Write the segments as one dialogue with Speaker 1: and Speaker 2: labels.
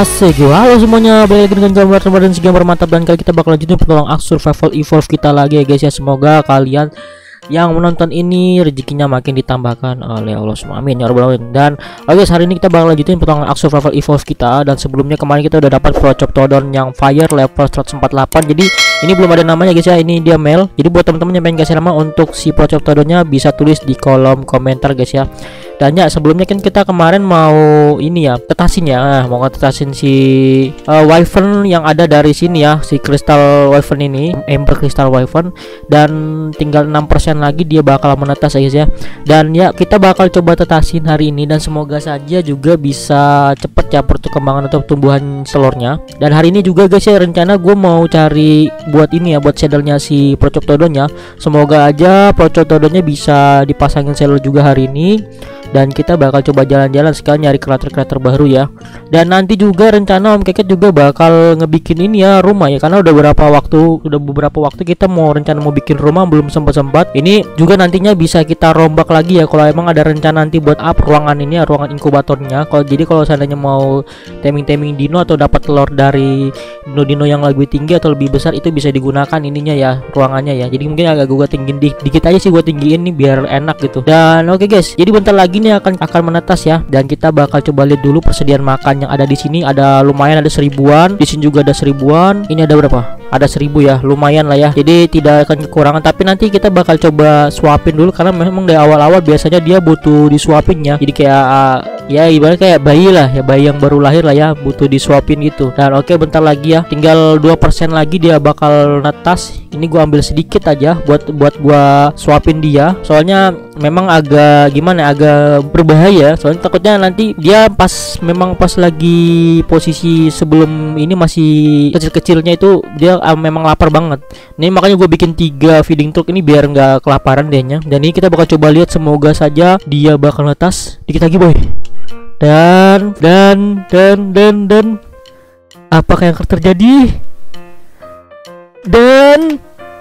Speaker 1: Asik, halo semuanya, balik lagi dengan gambar dan gambar mantap. Dan kali kita bakal lanjutin petualang Ark Survival Evolve kita lagi ya guys ya. Semoga kalian yang menonton ini rezekinya makin ditambahkan oleh Allah semua, amin ya rabbal alamin. Dan oke guys, hari ini kita bakal lanjutin petualangan Ark Survival Evolve kita. Dan sebelumnya kemarin kita udah dapat Procoptodon yang Fire level 148. Jadi ini belum ada namanya guys ya, ini dia male. Jadi buat teman-teman yang pengen kasih nama untuk si Procoptodonnya bisa tulis di kolom komentar guys ya. Dan ya sebelumnya kan kita kemarin mau ini ya, tetasin ya, mau tetasin si wyvern yang ada dari sini ya, si crystal wyvern ini, ember crystal wyvern. Dan tinggal 6% lagi dia bakal menetas ya guys ya. Dan ya kita bakal coba tetasin hari ini, dan semoga saja juga bisa cepet ya perkembangan atau tumbuhan telurnya. Dan hari ini juga guys ya, rencana gue mau cari buat ini ya, buat saddle-nya si Procoptodonnya. Semoga aja Procoptodonnya bisa dipasangin saddle juga hari ini. Dan kita bakal coba jalan-jalan sekali nyari kreator-kreator baru ya. Dan nanti juga rencana Om Keket juga bakal ngebikin ini ya, rumah ya, karena udah beberapa waktu kita mau bikin rumah belum sempat. Ini juga nantinya bisa kita rombak lagi ya kalau emang ada rencana nanti buat up ruangan ini ya, ruangan inkubatornya. Kalau seandainya mau taming dino atau dapat telur dari dino yang lebih tinggi atau lebih besar, itu bisa digunakan ininya ya, ruangannya ya. Jadi mungkin agak gue tinggiin dikit aja sih, gue tinggiin nih biar enak gitu. Dan oke guys, jadi bentar lagi ini akan menetas ya. Dan kita bakal coba lihat dulu persediaan makan yang ada di sini. Ada lumayan, ada 1000-an. Di sini juga ada 1000-an. Ini ada berapa? Ada 1000 ya, lumayan lah ya. Jadi tidak akan kekurangan. Tapi nanti kita bakal coba suapin dulu, karena memang dari awal-awal biasanya dia butuh disuapin ya. Jadi kayak ya ibarat kayak bayi lah ya, bayi yang baru lahir lah ya, butuh disuapin gitu. Dan oke, bentar lagi ya, tinggal 2% lagi dia bakal netas. Ini gua ambil sedikit aja buat gua suapin dia. Soalnya memang agak gimana, agak berbahaya. Soalnya takutnya nanti dia pas lagi posisi sebelum ini masih kecil-kecilnya itu dia memang lapar banget. Ini makanya gue bikin 3 feeding truck ini biar nggak kelaparan dianya. Dan ini kita bakal coba lihat, semoga saja dia bakal netas. Dikit lagi boy. Dan apakah yang akan terjadi? Dan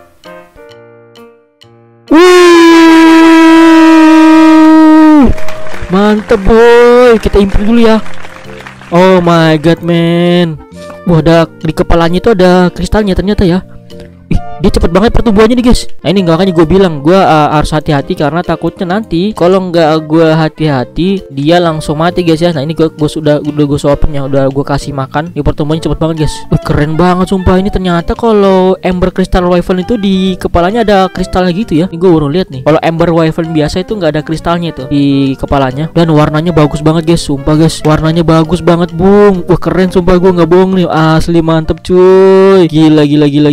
Speaker 1: mantep boy, kita improve dulu ya. Oh my god man. Wah, ada di kepalanya itu ada kristalnya ternyata ya. Ih, dia cepet banget pertumbuhannya nih guys. Nah ini makanya gue bilang gue harus hati-hati, karena takutnya nanti kalau nggak gue hati-hati dia langsung mati guys ya. Nah ini gue udah gue suapin ya, udah gue kasih makan. Dia pertumbuhannya cepet banget guys. Wih, keren banget sumpah. Ini ternyata kalau ember crystal wyvern itu di kepalanya ada kristalnya gitu ya. Ini gue baru lihat nih. Kalau ember wyvern biasa itu nggak ada kristalnya itu di kepalanya. Dan warnanya bagus banget guys, sumpah guys. Warnanya bagus banget bung. Wah keren sumpah, gue nggak bohong nih. Asli mantep cuy. Gila.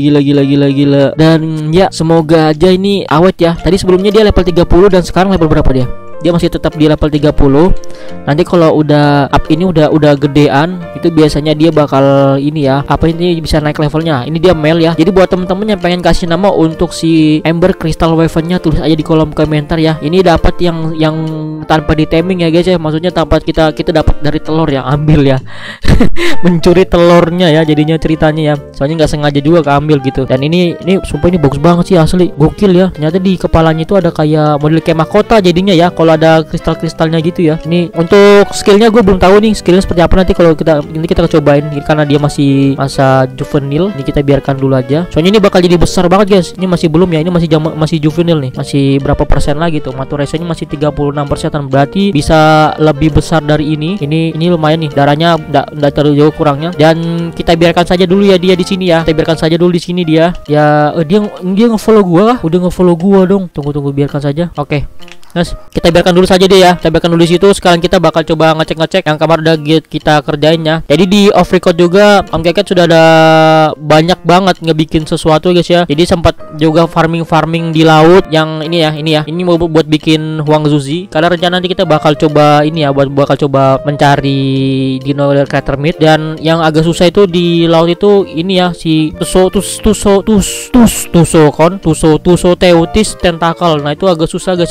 Speaker 1: Dan ya semoga aja ini awet ya. Tadi sebelumnya dia level 30 dan sekarang level berapa dia? Dia masih tetap di level 30. Nanti kalau udah up ini udah gedean, itu biasanya dia bakal ini ya, apa ini bisa naik levelnya. Ini dia male ya. Jadi buat temen-temen yang pengen kasih nama untuk si ember crystal wyvernnya, tulis aja di kolom komentar ya. Ini dapat yang tanpa ditaming ya guys ya. Maksudnya tanpa kita dapat dari telur yang ambil ya. Mencuri telurnya ya jadinya ceritanya ya. Soalnya nggak sengaja juga keambil gitu. Dan ini sumpah ini bagus banget sih asli. Gokil ya. Ternyata di kepalanya itu ada kayak model kayak mahkota jadinya ya. Kalau ada kristal-kristalnya gitu ya. Ini untuk skillnya gue belum tahu nih skillnya seperti apa. Nanti kalau kita cobain, karena dia masih masa juvenil. Ini kita biarkan dulu aja. Soalnya ini bakal jadi besar banget guys. Ini masih belum ya. Ini masih juvenil nih. Masih berapa persen lagi tuh? Maturation-nya masih 36%. Berarti bisa lebih besar dari ini. Ini lumayan nih. Darahnya enggak terlalu jauh kurangnya. Dan kita biarkan saja dulu ya dia di sini ya. Kita biarkan saja dulu di sini dia. Ya dia nge-follow gua. Udah nge-follow gua dong. Tunggu biarkan saja. Oke. Guys, kita biarkan dulu saja deh ya. Kita biarkan dulu di situ. Sekarang kita bakal coba ngecek yang kamar udah kita kerjain ya. Jadi di off record juga Om Keket sudah ada banyak banget ngebikin sesuatu guys ya. Jadi sempat juga farming di laut yang ini ya. Ini mau buat bikin Huang Zuzi. Karena rencana nanti kita bakal coba ini ya, bakal coba mencari dino crater meat. Dan yang agak susah itu di laut itu ini ya, si Tusoteutis tentacle. Nah itu agak susah guys ya. Jadi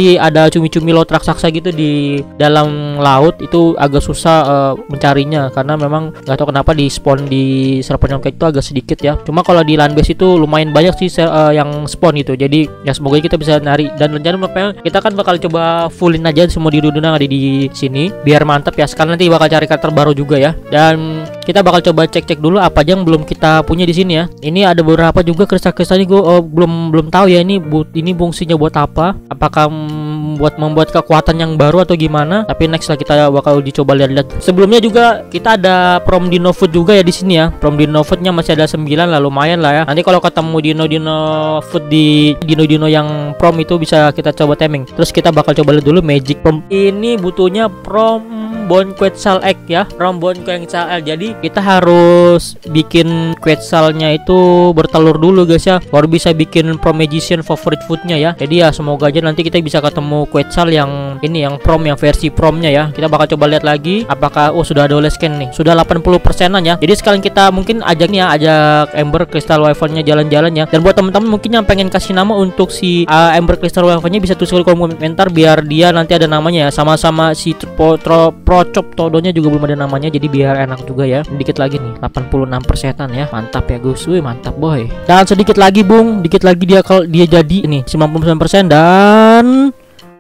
Speaker 1: Jadi ada cumi-cumi laut raksasa gitu di dalam laut, itu agak susah mencarinya karena memang nggak tahu kenapa di spawn di server nyongkek itu agak sedikit ya. Cuma kalau di land base itu lumayan banyak sih yang spawn gitu. Jadi ya semoga kita bisa nari, dan rencana kita kan bakal coba fullin aja semua di yang ada di sini biar mantap ya. Sekarang nanti bakal cari karakter baru juga ya, dan kita bakal coba cek-cek dulu apa aja yang belum kita punya di sini ya. Ini ada beberapa juga kristal-kristal ini gue belum tahu ya ini fungsinya buat apa. Apakah membuat kekuatan yang baru atau gimana? Tapi next lah kita bakal dicoba lihat-lihat. Sebelumnya juga kita ada prom dino food juga ya di sini ya. Prom dino foodnya masih ada 9 lah, lumayan lah ya. Nanti kalau ketemu dino food di dino yang prom itu bisa kita coba taming. Terus kita bakal coba lihat dulu magic prom. Ini butuhnya prom bone quetzal egg ya, prom bone quetzal egg. Jadi kita harus bikin quetzalnya itu bertelur dulu guys ya, baru bisa bikin prom magician favorite foodnya ya. Jadi ya semoga aja nanti kita bisa ketemu quetzal yang ini, yang prom, yang versi promnya ya. Kita bakal coba lihat lagi apakah sudah ada oleh scan nih, sudah 80%an ya. Jadi sekalian kita mungkin ajak Ember Crystal Wyvern-nya jalan-jalan ya. Dan buat teman-teman mungkin yang pengen kasih nama untuk si Ember Crystal Wyvern-nya bisa tulis di kolom komentar biar dia nanti ada namanya ya. Sama-sama si Procop Todonya juga belum ada namanya, jadi biar enak juga ya. Dikit lagi nih, 86%an ya. Mantap ya Gus, wih mantap boy. Dan sedikit lagi Bung, dikit lagi dia kalau dia jadi ini 99% dan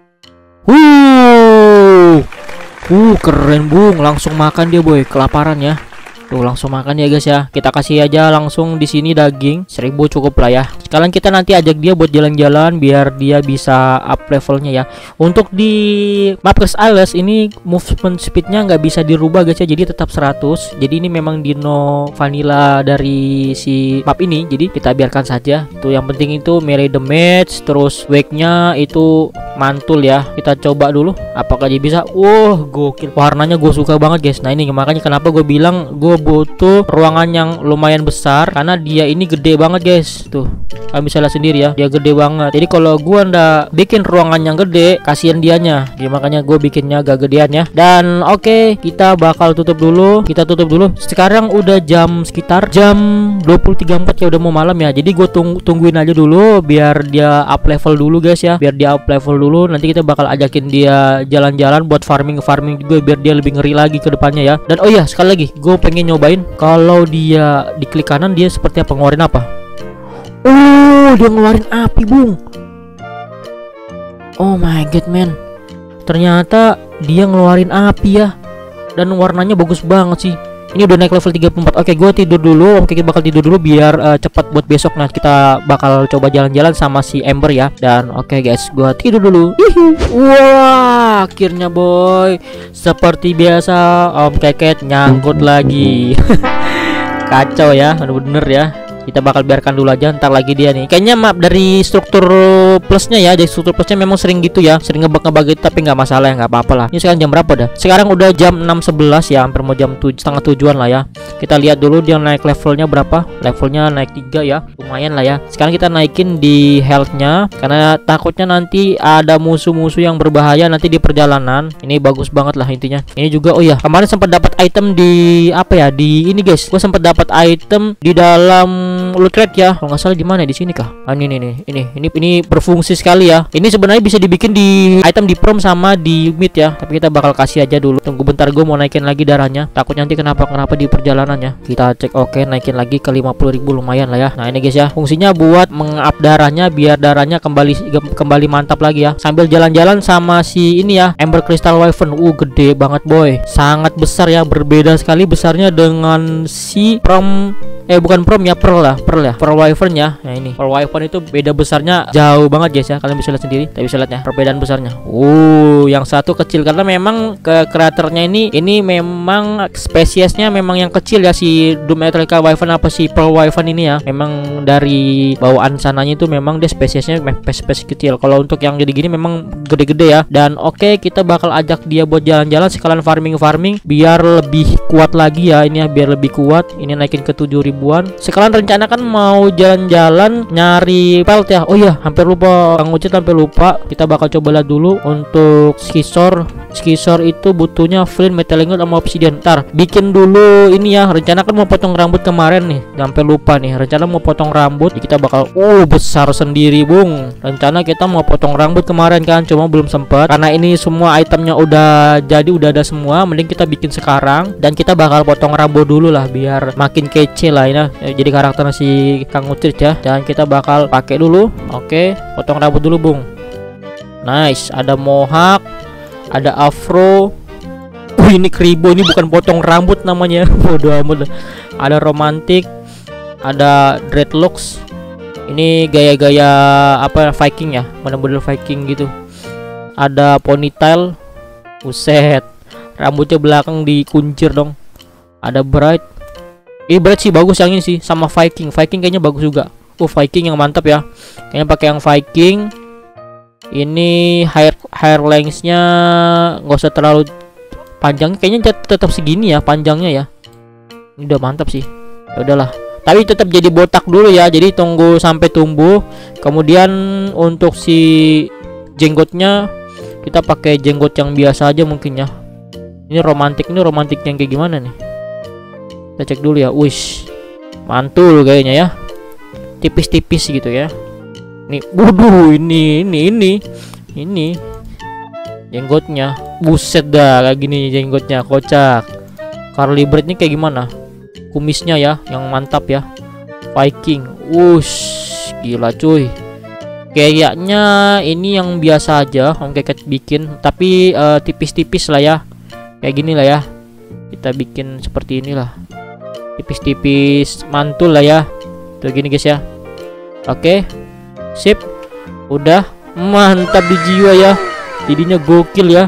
Speaker 1: keren Bung, langsung makan dia boy, kelaparan ya. Tuh langsung makan ya guys ya. Kita kasih aja langsung di sini daging 1000 cukup lah ya. Sekalian kita nanti ajak dia buat jalan-jalan biar dia bisa up levelnya ya. Untuk di map Crest Isles ini movement speednya nggak bisa dirubah guys ya, jadi tetap 100. Jadi ini memang dino vanilla dari si map ini, jadi kita biarkan saja. Itu yang penting itu melee damage, terus wake-nya itu mantul ya. Kita coba dulu apakah dia bisa. Gokil, warnanya gue suka banget guys. Nah ini makanya kenapa gue bilang gue butuh ruangan yang lumayan besar, karena dia ini gede banget guys. Tuh kalian bisa lihat sendiri ya, dia gede banget. Jadi kalau gua ndak bikin ruangan yang gede, kasihan dianya. Jadi makanya gue bikinnya agak gedean ya. Dan oke, kita bakal tutup dulu. Kita tutup dulu. Sekarang udah sekitar jam 23.04 ya, udah mau malam ya. Jadi gue tungguin aja dulu biar dia up level dulu guys ya. Biar dia up level dulu, nanti kita bakal ajakin dia jalan-jalan buat farming juga biar dia lebih ngeri lagi ke depannya ya. Dan oh iya, sekali lagi gue pengen nyobain kalau dia diklik kanan dia seperti apa, ngeluarin apa. Dia ngeluarin api Bung. Oh my god man, ternyata dia ngeluarin api ya. Dan warnanya bagus banget sih. Ini udah naik level 34. Oke, gue tidur dulu. Oke, kita bakal tidur dulu biar cepat buat besok. Nah, kita bakal coba jalan-jalan sama si Ember ya. Dan oke guys, gue tidur dulu. Wah, akhirnya boy, seperti biasa Om Keket nyangkut lagi. Kacau ya, bener-bener ya. Kita bakal biarkan dulu aja, ntar lagi dia nih. Kayaknya map dari struktur plusnya ya, dari struktur plusnya memang sering gitu ya, sering ngebug gitu, tapi nggak masalah ya, nggak apa-apa lah. Ini sekarang jam berapa dah? Sekarang udah jam 6.11 ya, hampir mau jam 7:30 lah ya. Kita lihat dulu dia naik levelnya berapa. Levelnya naik 3 ya, lumayan lah ya. Sekarang kita naikin di healthnya, karena takutnya nanti ada musuh-musuh yang berbahaya nanti di perjalanan. Ini bagus banget lah intinya. Ini juga oh ya, kemarin sempat dapat item di apa ya, di ini guys. Gue sempat dapat item di dalam loot crate ya, kalau nggak salah di mana, di sini kah? Ini berfungsi sekali ya. Ini sebenarnya bisa dibikin di item di prom sama di mid ya, tapi kita bakal kasih aja dulu. Tunggu bentar, gue mau naikin lagi darahnya, takut nanti kenapa di perjalanan ya. Kita cek. Oke, naikin lagi ke 50.000, lumayan lah ya. Nah ini guys ya, fungsinya buat meng-up darahnya biar darahnya kembali mantap lagi ya, sambil jalan-jalan sama si ini ya, Ember Crystal Wyvern. Gede banget boy, sangat besar ya, berbeda sekali besarnya dengan si prom. Bukan prom ya, pearl wyvern ya. Nah ini pearl wyvern itu beda besarnya jauh banget guys ya, kalian bisa lihat sendiri. Tapi bisa lihat ya perbedaan besarnya. Yang satu kecil karena memang ke kreatornya ini memang spesiesnya memang yang kecil ya, si Doom Electrical Wyvern apa si pearl wyvern ini ya. Memang dari bawaan sananya itu memang dia spesiesnya spesies kecil. Kalau untuk yang jadi gini memang gede-gede ya. Dan oke, kita bakal ajak dia buat jalan-jalan sekalian farming biar lebih kuat lagi ya. Ini ya biar lebih kuat. Ini naikin ke 7.000. Sekarang rencana kan mau jalan-jalan nyari pelt ya. Oh iya, hampir lupa, Kang Ucit hampir lupa. Kita bakal coba lihat dulu untuk skisor Skisor itu butuhnya flint, metal ingot sama obsidian. Ntar bikin dulu ini ya. Rencana kan mau potong rambut kemarin nih, sampai lupa nih. Rencana mau potong rambut, kita bakal besar sendiri bung. Rencana kita mau potong rambut kemarin kan, cuma belum sempat karena ini semua itemnya udah jadi, udah ada semua. Mending kita bikin sekarang dan kita bakal potong rambut dulu lah biar makin kece lah ya. Jadi karakternya si Kang Ucrit ya. Dan kita bakal pakai dulu. Oke, potong rambut dulu bung. Nice, ada mohawk, ada afro. Ini kribo, ini bukan potong rambut namanya. Bodoh amat. Ada romantik, ada dreadlocks. Ini gaya-gaya apa Viking ya, model Viking gitu. Ada ponytail. Buset, rambutnya belakang dikuncir dong. Ada bright. Bright sih bagus yang ini sih, sama Viking. Viking kayaknya bagus juga. Viking yang mantap ya. Kayaknya pakai yang Viking. Ini hair lengthnya nggak usah terlalu panjang, kayaknya tetap segini ya panjangnya ya. Ini udah mantap sih. Ya udahlah. Tapi tetap jadi botak dulu ya. Jadi tunggu sampai tumbuh. Kemudian untuk si jenggotnya kita pakai jenggot yang biasa aja mungkin ya. Ini romantik yang kayak gimana nih? Kita cek dulu ya. Wish, mantul kayaknya ya. Tipis-tipis gitu ya. Nih, waduh, ini jenggotnya. Buset dah, kayak gini jenggotnya, kocak. Carly Bride ini kayak gimana? Kumisnya ya, yang mantap ya. Viking. Wush, gila cuy. Kayaknya ini yang biasa aja Om Keket bikin, tapi tipis-tipis lah ya. Kayak gini lah ya. Kita bikin seperti inilah. Tipis-tipis, mantul lah ya. Tuh gini guys ya. Oke. Sip. Udah mantap di jiwa ya. Jadinya gokil ya.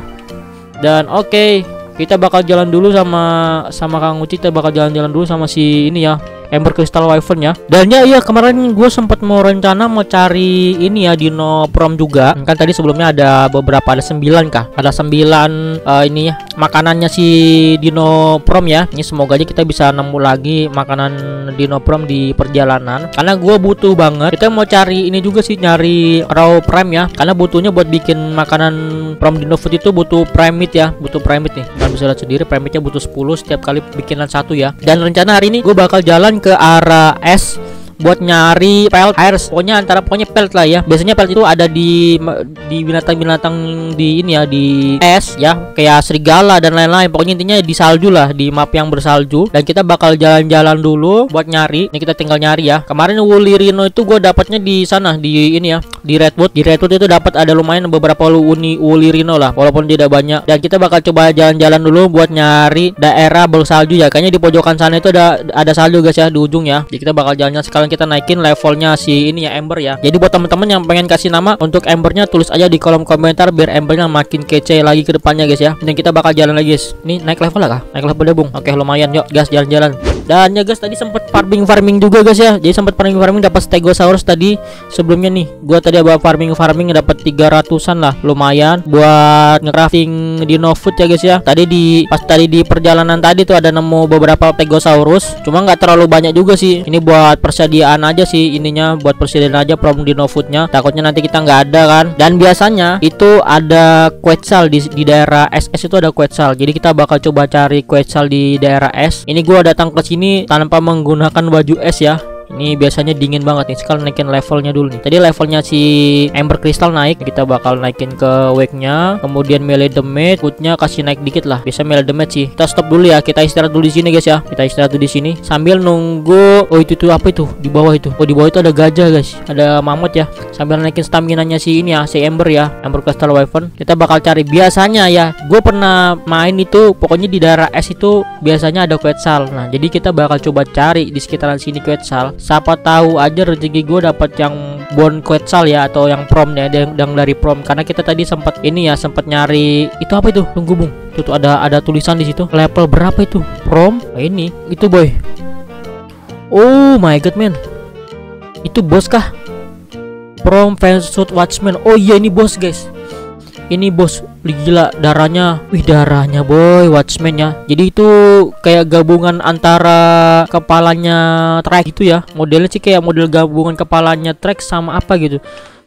Speaker 1: Dan oke, kita bakal jalan dulu sama Kang Uci. Kita bakal jalan-jalan dulu sama si ini ya, Ember Crystal Wyvern ya. Dan ya kemarin gue sempat mau rencana mau cari ini ya, Dino Prom juga. Kan tadi sebelumnya ada beberapa, ada 9 kah? Ada 9 ini ya, makanannya si Dino Prom ya. Ini semoga aja kita bisa nemu lagi makanan Dino Prom di perjalanan. Karena gue butuh banget. Kita mau cari ini juga sih, nyari raw prime ya. Karena butuhnya buat bikin makanan Prom Dino Food itu butuh prime meat ya. Butuh prime meat nih. Kalian bisa lihat sendiri, prime meatnya butuh 10 setiap kali bikinan satu ya. Dan rencana hari ini gue bakal jalan ke arah es buat nyari pelt air. Pokoknya pelt lah ya. Biasanya pelt itu ada di binatang-binatang di ini ya, di es ya, kayak serigala dan lain-lain. Pokoknya intinya di salju lah, di map yang bersalju. Dan kita bakal jalan-jalan dulu buat nyari. Ini kita tinggal nyari ya. Kemarin Woolly Rhino itu gue dapatnya di sana, di ini ya, di Redwood. Di Redwood itu dapat ada lumayan beberapa Woolly Rhino lah, walaupun tidak banyak. Dan kita bakal coba jalan-jalan dulu buat nyari daerah bersalju ya. Kayaknya di pojokan sana itu ada salju guys ya, di ujung ya. Jadi kita bakal jalan-jalan sekarang. Kita naikin levelnya si ini ya, Ember ya. Jadi buat teman-teman yang pengen kasih nama untuk Embernya, tulis aja di kolom komentar biar Embernya makin kece lagi ke depannya guys ya. Dan kita bakal jalan lagi guys. Ini naik level lah kah? Naik level deh bung. Oke lumayan, yuk gas jalan-jalan. Dan ya guys, tadi sempat farming juga guys ya. Jadi sempat farming dapat Stegosaurus tadi. Sebelumnya nih gua tadi ada farming dapat 300-an lah, lumayan buat nge-crafting Dino Food ya guys ya. Pas tadi di perjalanan tadi tuh ada nemu beberapa Stegosaurus, cuma nggak terlalu banyak juga sih. Ini buat persediaan aja sih, ininya buat persediaan aja Prom Dino Foodnya. Takutnya nanti kita nggak ada kan. Dan biasanya itu ada Quetzal di daerah SS itu ada Quetzal. Jadi kita bakal coba cari Quetzal di daerah S. Ini gua datang ke sini tanpa menggunakan baju es ya. Ini biasanya dingin banget nih. Sekarang naikin levelnya dulu nih. Tadi levelnya si Ember Crystal naik, kita bakal naikin ke wake-nya. Kemudian melee damage, food-nya kasih naik dikit lah. Bisa melee damage sih. Kita stop dulu ya. Kita istirahat dulu di sini guys ya. Kita istirahat dulu di sini sambil nunggu. Oh itu apa itu? Di bawah itu. Oh di bawah itu ada gajah guys. Ada mamut ya. Sambil naikin stamina-nya si ini ya, si Ember ya. Ember Crystal Wyvern. Kita bakal cari. Biasanya ya, gue pernah main itu pokoknya di daerah S itu biasanya ada Quetzal. Nah, jadi kita bakal coba cari di sekitaran sini Quetzal. Siapa tahu aja rezeki gue dapat yang Bone Quetzal ya, atau yang Prom ya, yang dari Prom. Karena kita tadi sempat ini ya, sempat nyari itu apa itu? Tunggu bung, tuh ada tulisan di situ. Level berapa itu? Prom? Nah, ini itu boy. Oh my god man, itu bos kah? Prom Fensuit Watchman. Oh iya ini bos guys. Ini bos, gila darahnya. Wih darahnya boy, Watchman ya. Jadi itu kayak gabungan antara kepalanya Trek gitu ya. Modelnya sih kayak model gabungan kepalanya Trek sama apa gitu,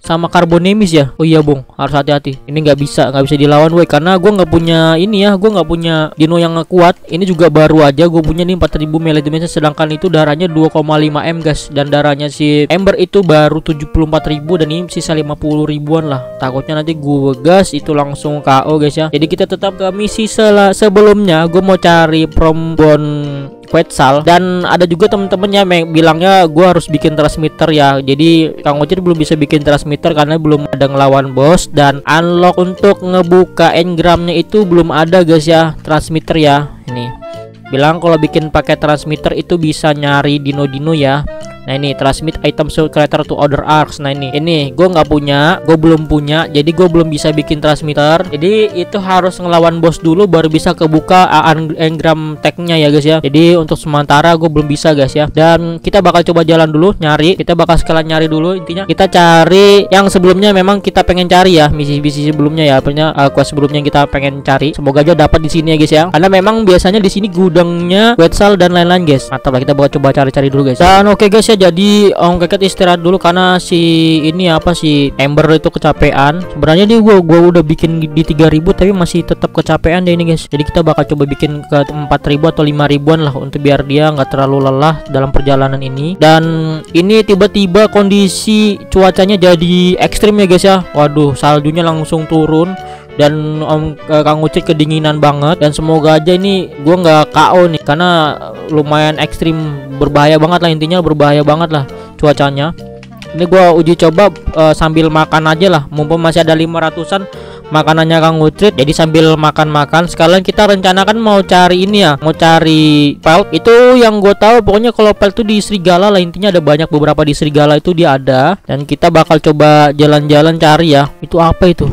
Speaker 1: sama Carbonemis ya. Oh iya Bung, harus hati-hati. Ini nggak bisa dilawan woi, karena gue nggak punya ini ya, gue nggak punya dino yang kuat. Ini juga baru aja gue punya nih 4000 melee damage, sedangkan itu darahnya 2,5 M guys, dan darahnya si Ember itu baru 74.000 dan ini sisa 50 ribuan lah. Takutnya nanti gue gas itu langsung KO guys ya. Jadi kita tetap ke misi sebelumnya. Gue mau cari Prombon Quetzal, dan ada juga temen-temennya bilangnya gue harus bikin transmitter ya. Jadi Kang Ocit belum bisa bikin transmitter karena belum ada ngelawan bos, dan unlock untuk ngebuka engramnya itu belum ada guys ya, transmitter ya. Ini bilang kalau bikin pakai transmitter itu bisa nyari dino-dino ya. Nah ini transmit item creator to other arcs. Nah ini gue nggak punya, gue belum punya, jadi gue belum bisa bikin transmitter. Jadi itu harus ngelawan bos dulu baru bisa kebuka engram tagnya ya guys ya. Jadi untuk sementara gue belum bisa guys ya. Dan kita bakal coba jalan dulu nyari. Kita bakal sekalian nyari dulu, intinya kita cari yang sebelumnya memang kita pengen cari ya, misi-misi sebelumnya ya, punya quest sebelumnya yang kita pengen cari. Semoga aja dapat di sini ya guys ya. Karena memang biasanya di sini gudangnya Quetzal dan lain-lain guys. Mantap lah, kita bakal coba cari-cari dulu guys. Dan oke guys ya, jadi Om Keket istirahat dulu karena si ini apa si Ember itu kecapean. Sebenarnya dia gua udah bikin di 3000 tapi masih tetap kecapean deh ini guys. Jadi kita bakal coba bikin ke 4000 atau 5000-an lah untuk biar dia nggak terlalu lelah dalam perjalanan ini. Dan ini tiba-tiba kondisi cuacanya jadi ekstrim ya guys ya. Waduh, saljunya langsung turun dan Kang Ucit kedinginan banget. Dan semoga aja ini gua nggak KO nih karena lumayan ekstrim, berbahaya banget lah, intinya berbahaya banget lah cuacanya. Ini gua uji coba sambil makan aja lah, mumpung masih ada 500-an makanannya Kang Ucit. Jadi sambil makan-makan sekalian kita rencanakan mau cari ini ya, mau cari pelt. Itu yang gue tahu pokoknya kalau pelt itu di Serigala lah, intinya ada banyak, beberapa di Serigala itu dia ada. Dan kita bakal coba jalan-jalan cari ya. Itu apa itu?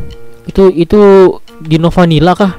Speaker 1: Itu Dino Vanilla kah?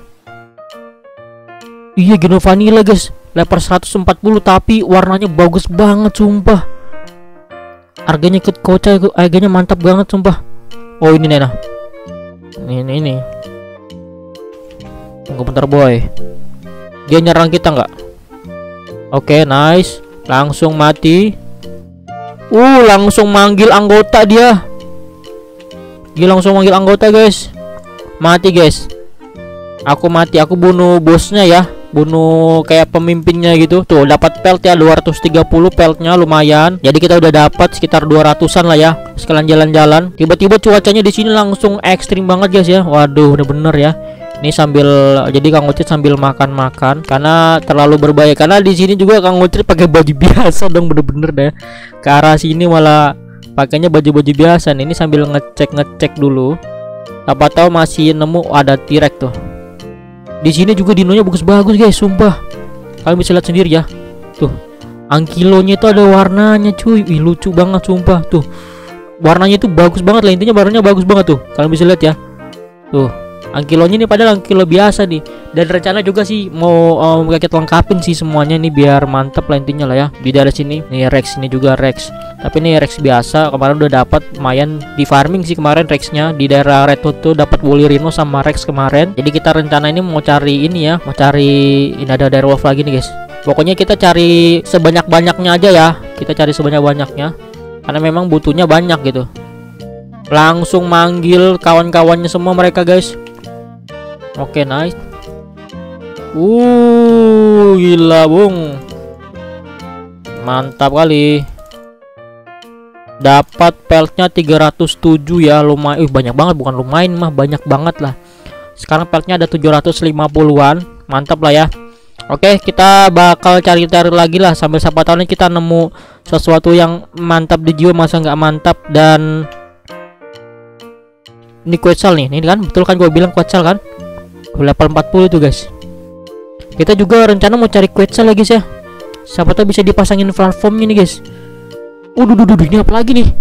Speaker 1: Iya Dino Vanilla guys, level 140 tapi warnanya bagus banget sumpah. Harganya kocak, harganya mantap banget sumpah. Oh ini Nena. Ini. Tunggu bentar boy. Dia nyerang kita nggak? Oke, nice. Langsung mati. Langsung manggil anggota dia. Dia langsung manggil anggota guys. Mati guys. Aku mati, aku bunuh bosnya ya. Bunuh kayak pemimpinnya gitu. Tuh dapat pelt ya, 230 peltnya lumayan. Jadi kita udah dapat sekitar 200-an lah ya. Sekalian jalan-jalan. Tiba-tiba cuacanya di sini langsung ekstrim banget guys ya. Waduh, bener-bener ya. Ini sambil, jadi Kang Ucit sambil makan-makan karena terlalu berbahaya. Karena di sini juga Kang Ucit pakai baju biasa dong, bener-bener deh. Ke arah sini malah pakainya baju-baju biasa nih. Ini sambil ngecek dulu. Apa tahu masih nemu ada T-Rex tuh. Di sini juga dinonya bagus-bagus guys, sumpah. Kalian bisa lihat sendiri ya. Tuh, angkilonya itu ada warnanya cuy. Lucu banget sumpah. Tuh, warnanya itu bagus banget lah, intinya warnanya bagus banget tuh. Kalian bisa lihat ya. Tuh, angkilonya ini padahal angkilo biasa nih. Dan rencana juga sih mau kita lengkapin sih semuanya nih biar mantep lah intinya lah ya. Di daerah sini nih Rex, ini juga Rex. Tapi ini Rex biasa, kemarin udah dapat lumayan di farming sih kemarin Rexnya. Di daerah Red Hood tuh dapat Woolly Rhino sama Rex kemarin. Jadi kita rencana ini mau cari ini ya, mau cari ini ada Direwolf lagi nih guys. Pokoknya kita cari sebanyak-banyaknya aja ya. Kita cari sebanyak-banyaknya karena memang butuhnya banyak gitu. Langsung manggil kawan-kawannya semua mereka guys. Oke, nice. Gila bung, mantap kali. Dapat peltnya 307 ya, lumayan. Banyak banget, bukan lumayan mah, banyak banget lah. Sekarang peltnya ada 750-an, mantap lah ya. Oke, kita bakal cari-cari lagi lah sambil siapa tahu nih kita nemu sesuatu yang mantap di jiwa, masa nggak mantap. Dan ini Quetzal nih, ini kan betul kan gue bilang Quetzal kan, level 40 tuh guys. Kita juga rencana mau cari Quetzal lagi ya. Siapa tahu bisa dipasangin platformnya nih guys. Ini apa lagi nih?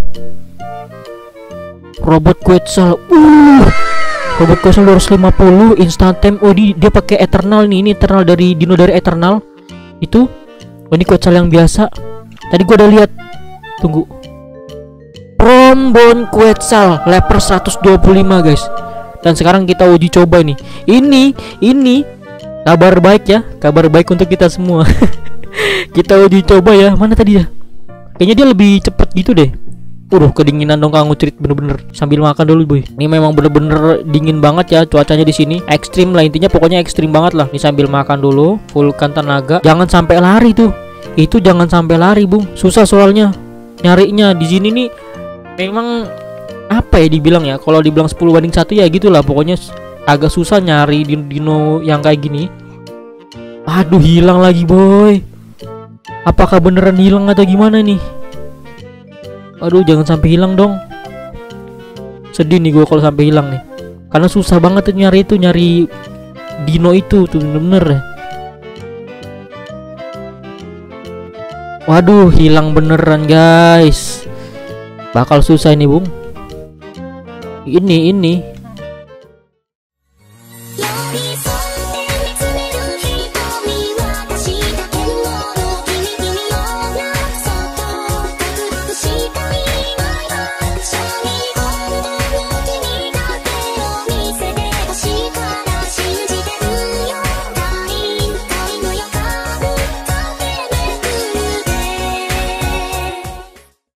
Speaker 1: Robot Quetzal. Robot Quetzal 250 instant time. Dia pakai Eternal nih. Ini Eternal dari dino dari Eternal. Itu. Ini Quetzal yang biasa. Tadi gua udah lihat. Tunggu. Prombon Quetzal level 125 guys. Dan sekarang kita uji coba nih. Ini kabar baik ya, kabar baik untuk kita semua. Kita uji coba ya. Mana tadi ya? Kayaknya dia lebih cepet gitu deh. Kedinginan dong Kang Ucrit, bener-bener sambil makan dulu boy. Ini memang bener-bener dingin banget ya cuacanya di sini. Ekstrim lah intinya, pokoknya ekstrim banget lah. Ini sambil makan dulu, fullkan tenaga. Jangan sampai lari tuh. Itu jangan sampai lari, Bung. Susah soalnya nyarinya di sini nih. Memang apa ya dibilang ya? Kalau dibilang 10 banding 1 ya gitulah. Pokoknya agak susah nyari dino yang kayak gini. Aduh, hilang lagi, boy. Apakah beneran hilang atau gimana nih? Aduh, jangan sampai hilang dong. Sedih nih gue kalau sampai hilang nih. Karena susah banget tuh nyari dino itu tuh bener-bener. Waduh, hilang beneran guys. Bakal susah ini, Bung. Ini